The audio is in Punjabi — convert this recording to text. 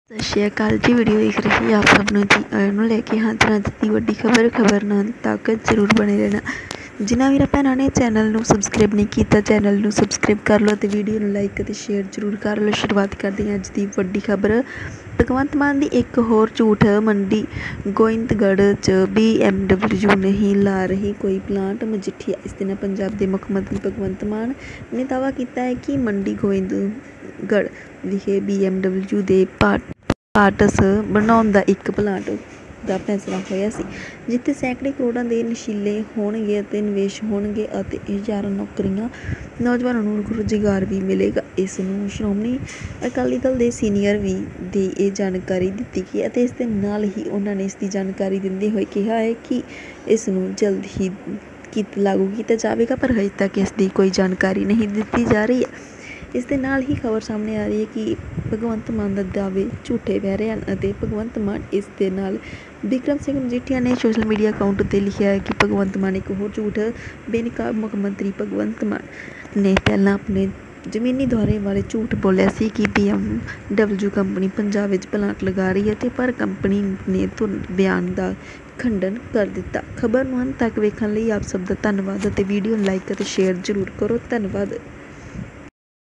ਸਤਿ ਸ਼੍ਰੀ ਅਕਾਲ ਜੀ। ਵੀਡੀਓ ਦੇਖ ਰਹੇ ਆਪ ਸਭ ਨੂੰ ਜੀ ਆਇਆਂ ਨੂੰ ਲੈ ਕੇ ਹਾਜ਼ਰ ਅੱਜ ਦੀ ਵੱਡੀ ਖਬਰ ਨਾਲ ਤੱਕ ਜ਼ਰੂਰ ਬਣੇ ਰਹਿਣਾ। ਜਿਨ੍ਹਾਂ ਵੀਰਾਂ ਭੈਣਾਂ ਨੇ ਚੈਨਲ ਨੂੰ ਸਬਸਕ੍ਰਾਈਬ ਨਹੀਂ ਕੀਤਾ ਚੈਨਲ ਨੂੰ ਸਬਸਕ੍ਰਾਈਬ ਕਰ ਲਓ ਅਤੇ ਵੀਡੀਓ ਨੂੰ ਲਾਈਕ ਅਤੇ ਸ਼ੇਅਰ ਜ਼ਰੂਰ ਕਰ ਲਓ। ਸ਼ੁਰੂਆਤ ਕਰਦੇ ਹਾਂ ਅੱਜ ਦੀ ਵੱਡੀ ਖਬਰ। ਭਗਵੰਤ ਮਾਨ ਦੀ ਇੱਕ ਹੋਰ ਝੂਠ। ਮੰਡੀ ਗੋਇੰਦਗੜ੍ਹ 'ਚ BMW ਨਹੀਂ ਲਾ ਰਹੀ ਕੋਈ ਪਲਾਂਟ। ਮਜੀਠੀਆ। ਇਸ ਦਿਨ ਪੰਜਾਬ ਦੇ ਮੁੱਖ ਮੰਤਰੀ ਭਗਵੰਤ ਮਾਨ ਨੇ ਦਾਅਵਾ ਕੀਤਾ ਹੈ ਕਿ ਮੰਡੀ ਗੋਇੰਦਗੜ੍ਹ ਵਿਖੇ BMW ਦੇ ਪਾਰਟਸ ਬਣਾਉਣ ਦਾ ਇੱਕ ਪਲਾਂਟ ਦਾ ਫੈਸਲਾ ਹੋਇਆ ਸੀ, ਜਿੱਥੇ ਸੈਂਕੜੇ ਕਰੋੜਾਂ ਦੇ ਨਸ਼ੀਲੇ ਹੋਣਗੇ ਅਤੇ ਨਿਵੇਸ਼ ਹੋਣਗੇ ਅਤੇ ਹਜ਼ਾਰਾਂ ਨੌਜਵਾਨਾਂ ਨੂੰ ਰੁਜ਼ਗਾਰ ਵੀ ਮਿਲੇਗਾ। ਇਸ ਨੂੰ ਸ਼੍ਰੋਮਣੀ ਅਕਾਲੀ ਦਲ ਦੇ ਸੀਨੀਅਰ ਦੀ ਇਹ ਜਾਣਕਾਰੀ ਦਿੱਤੀ ਗਈ ਅਤੇ ਇਸ ਦੇ ਨਾਲ ਹੀ ਉਹਨਾਂ ਨੇ ਇਸ ਦੀ ਜਾਣਕਾਰੀ ਦਿੰਦੇ ਹੋਏ ਕਿਹਾ ਹੈ ਕਿ ਇਸ ਨੂੰ ਜਲਦ ਹੀ ਲਾਗੂ ਕੀਤਾ ਜਾਵੇਗਾ, ਪਰ ਹਜੇ ਤੱਕ ਇਸ ਦੀ ਕੋਈ ਜਾਣਕਾਰੀ ਨਹੀਂ ਦਿੱਤੀ ਜਾ ਰਹੀ ਹੈ। ਇਸ ਦੇ ਨਾਲ ਹੀ ਖਬਰ ਸਾਹਮਣੇ ਆ ਰਹੀ ਹੈ ਕਿ ਭਗਵੰਤ ਮਾਨ ਦਾ ਦਾਅਵੇ ਝੂਠੇ ਪੈ ਰਹੇ ਹਨ ਅਤੇ ਭਗਵੰਤ ਮਾਨ ਇਸ ਦੇ ਨਾਲ ਬਿਕਰਮ ਸਿੰਘ ਮਜੀਠੀਆ ਨੇ ਸੋਸ਼ਲ ਮੀਡੀਆ ਅਕਾਊਂਟ 'ਤੇ ਲਿਖਿਆ ਹੈ ਕਿ ਭਗਵੰਤ ਮਾਨ ਇੱਕ ਹੋਰ ਝੂਠ। ਬੇਨਕਾਬ ਮੁੱਖ ਮੰਤਰੀ ਭਗਵੰਤ ਮਾਨ ਨੇ ਪਹਿਲਾਂ ਆਪਣੇ ਜ਼ਮੀਨੀ ਦੌਰੇ ਵਾਲੇ ਝੂਠ ਬੋਲਿਆ ਸੀ ਕਿ BMW ਕੰਪਨੀ ਪੰਜਾਬ ਵਿੱਚ ਪਲਾਂਟ ਲਗਾ ਰਹੀ ਹੈ ਅਤੇ ਪਰ ਕੰਪਨੀ ਨੇ ਤੁਰੰਤ ਬਿਆਨ ਦਾ ਖੰਡਨ ਕਰ ਦਿੱਤਾ। ਖਬਰ ਨੂੰ ਅੰਤ ਤੱਕ ਵੇਖਣ ਲਈ ਆਪ ਸਭ ਦਾ ਧੰਨਵਾਦ ਅਤੇ ਵੀਡੀਓ ਨੂੰ ਲਾਈਕ ਅਤੇ ਸ਼ੇਅਰ ਜ਼ਰੂਰ ਕਰੋ। ਧੰਨਵਾਦ।